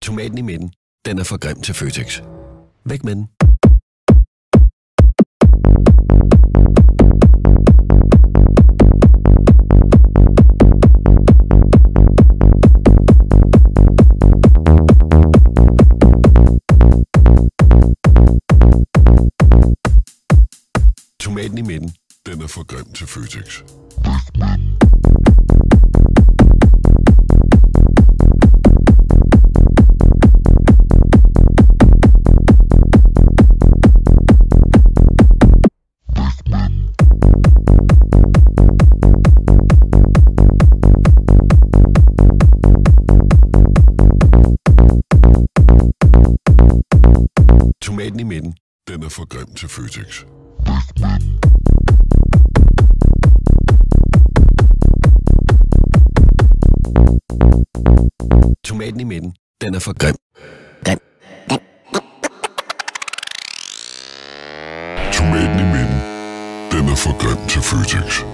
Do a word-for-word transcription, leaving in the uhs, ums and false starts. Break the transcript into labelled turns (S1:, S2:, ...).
S1: Tomaten i midten, den er for grim til Føtex. Væk med den. Tomaten i midten, den er for grim til Føtex. Tomaten i midten, den er for grim til Føtex. Tomaten i midten, den er for grim. Grim. Grim. Tomaten i midten, den er for grim til Føtex.